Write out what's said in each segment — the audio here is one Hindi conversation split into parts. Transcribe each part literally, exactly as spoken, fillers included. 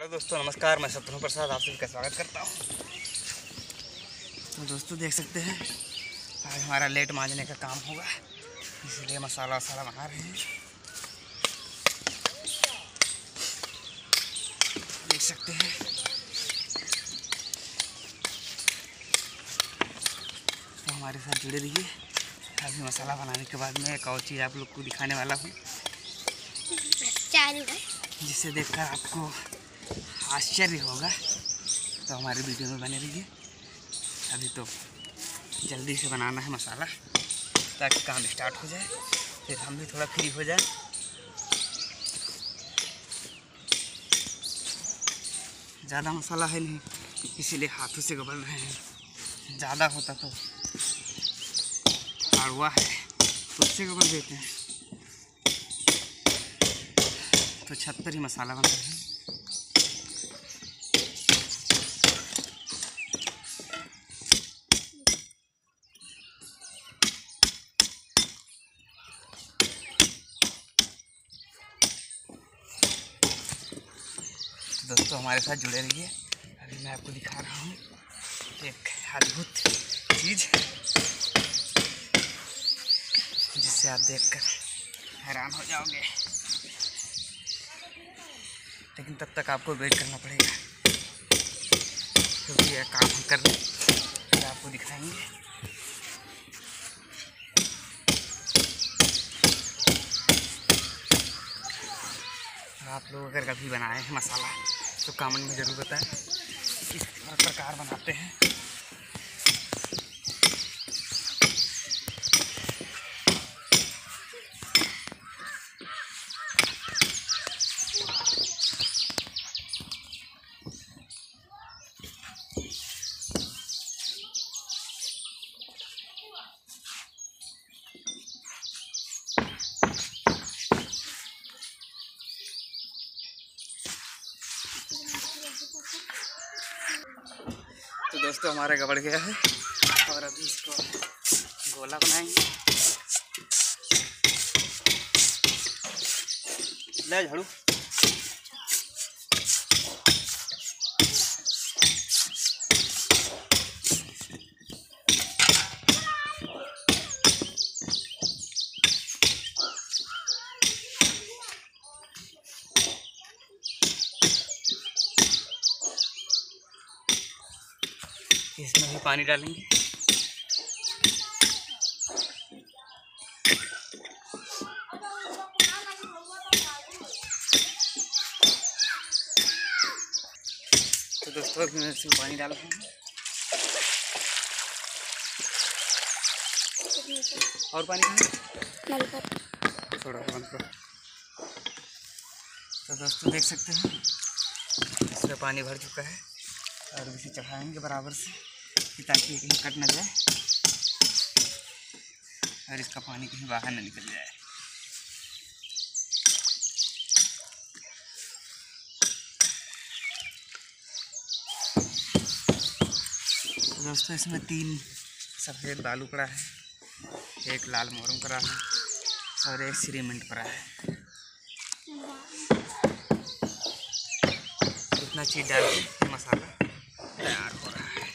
हेलो दोस्तों, नमस्कार। मैं शत्रु प्रसाद आप सभी का स्वागत करता हूँ। तो दोस्तों देख सकते हैं आज हमारा लेट मांजने का काम होगा, इसलिए मसाला वसाला बना रहे हैं। देख सकते हैं तो हमारे साथ जुड़े रहिए। अभी मसाला बनाने के बाद में एक और चीज़ आप लोग को दिखाने वाला हूँ, जिसे देखकर आपको आश्चर्य होगा। तो हमारे वीडियो में बने रहिए। अभी तो जल्दी से बनाना है मसाला ताकि काम स्टार्ट हो जाए, फिर हम भी थोड़ा फ्री हो जाए। ज़्यादा मसाला है नहीं, इसीलिए हाथों से गबल रहे हैं। ज़्यादा होता तो आड़ुआ है तो उससे गबल देते हैं। तो छत पर ही मसाला बन रहा है। दोस्तों हमारे साथ जुड़े रहिए। अभी मैं आपको दिखा रहा हूँ एक अद्भुत चीज़, जिससे आप देखकर हैरान हो जाओगे। लेकिन तब तक आपको वेट करना पड़ेगा, क्योंकि यह काम हम कर फिर आपको दिखाएंगे। आप लोग अगर कभी बनाए हैं मसाला तो कमेंट में ज़रूर बताएं किस प्रकार बनाते हैं। तो दोस्तों हमारा गबड़ गया है और अभी इसको गोला बनाएंगे। ले झाड़ू। इसमें भी पानी डालेंगे। तो दोस्तों अभी मैं इसमें पानी डाल रहा हूँ और पानी थोड़ा बंद करो। तो दोस्तों देख सकते हैं इसमें पानी भर चुका है और इसे चढ़ाएंगे बराबर से, ताकि ये कहीं कट न जाए और इसका पानी कहीं बाहर न निकल जाए। तो दोस्तों इसमें तीन सफ़ेद बालू पड़ा है, एक लाल मोरम पड़ा है और एक सीमेंट पड़ा है। इतना चीज़ डाल के मसाला तैयार हो रहा है।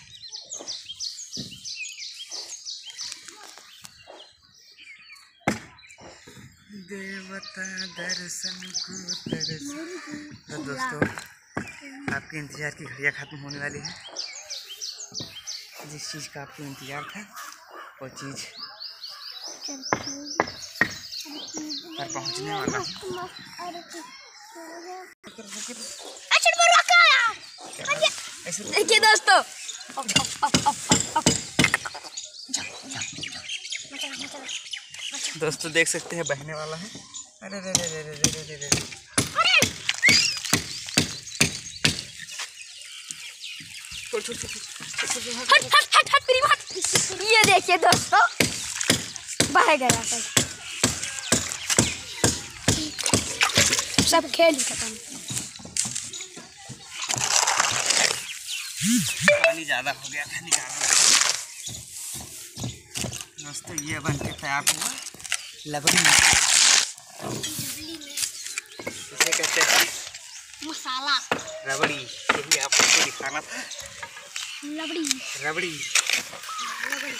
देवता दर्शन को तरस। तो दोस्तों आपके इंतज़ार की घड़ियाँ ख़त्म होने वाली है। जिस चीज़ का आपको इंतज़ार था वो चीज़ पर पहुँचने वाला है। देखिए दोस्तों, दोस्तों देख सकते हैं बहने वाला है। अरे रे रे रे रे रे रे रे रे। हट हट हट हट मेरी बात। ये देखिए दोस्तों, बह गया सब खेल खत्म। पानी ज़्यादा हो गया था, निकालना। दोस्तों ये बन के तैयार हुआ लबड़ी। इसे कहते हैं मसाला रबड़ी, यही आपको दिखाना था। लबड़ी रबड़ी लबड़ी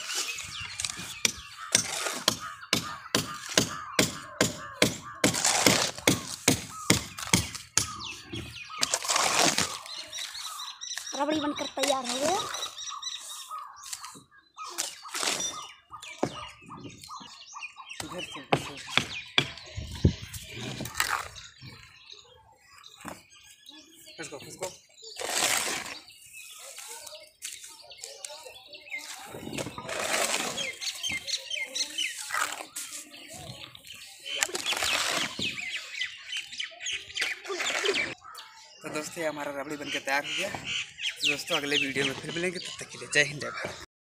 रबड़ी बनकर तैयार हो गया। इधर से इधर से। इसको इसको तो दोस्तों हमारा रबड़ी बनकर तैयार हो गया। तो दोस्तों अगले वीडियो में फिर मिलेंगे, तब तक के लिए जय हिंद जय भारत।